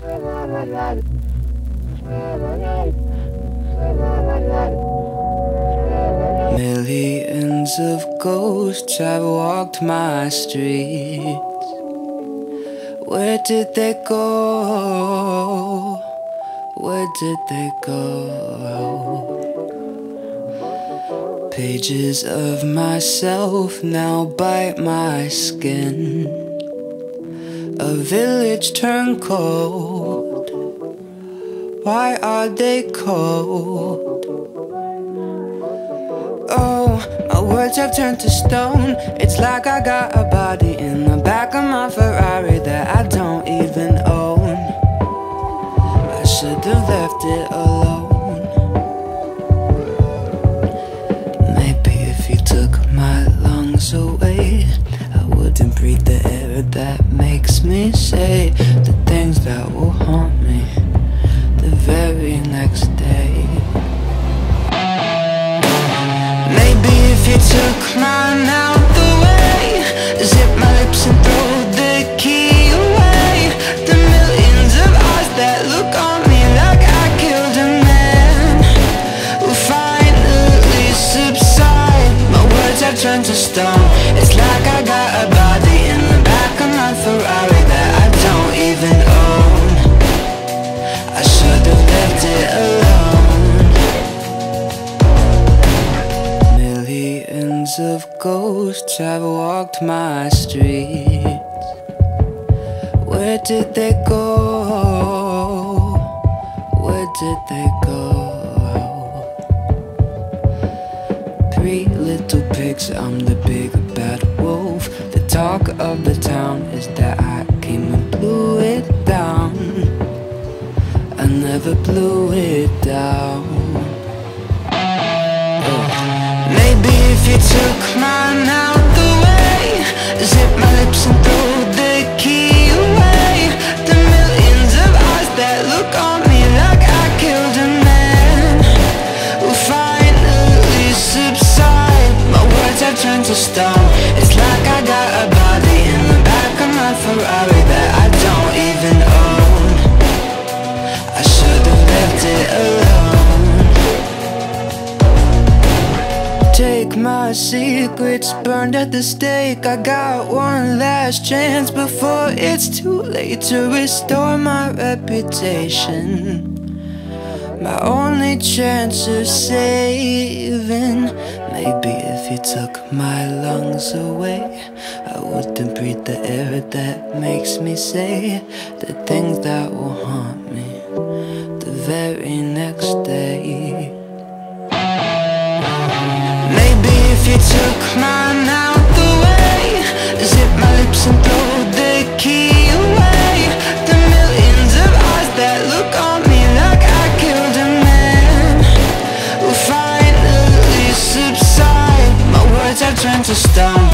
Millions of ghosts have walked my streets. Where did they go? Where did they go? Pages of myself now bite my skin. A village turned cold. Why are they cold? Oh, my words have turned to stone. It's like I got a body in the back of my Ferrari that I don't even own. I should have left it alone. Maybe if you took my lungs away, I wouldn't breathe the air that makes me say the things that will haunt me the very next day. Maybe if you took mine out the way, zip my lips and throw the key away, the millions of eyes that look on me like I killed a man will finally subside. My words have turned to stone. It's like I got a body in the back of my Ferrari that I don't even own. I should have left it alone. Millions of ghosts have walked my streets. Where did they go? Where did they go? Three little pigs, I'm the big bad wolf. The talk of the town is that I came and blew it down. I never blew it down. Maybe if you took mine out the way, zip my lips and throw the key away, the millions of eyes that look on me like I killed a man will finally subside. My words have turned to stone. It's like I got a body in the back of my Ferrari that I don't even own. I should have left it alone. Take my secrets burned at the stake. I got one last chance before it's too late to restore my reputation. My only chance of saving. Maybe if you took my lungs away, I wouldn't breathe the air that makes me say the things that will haunt me the very next day. Maybe if you took mine out the way, zip my lips and throw the key away, the millions of eyes that look on me like I killed a man will finally subside. My words have turned to stone.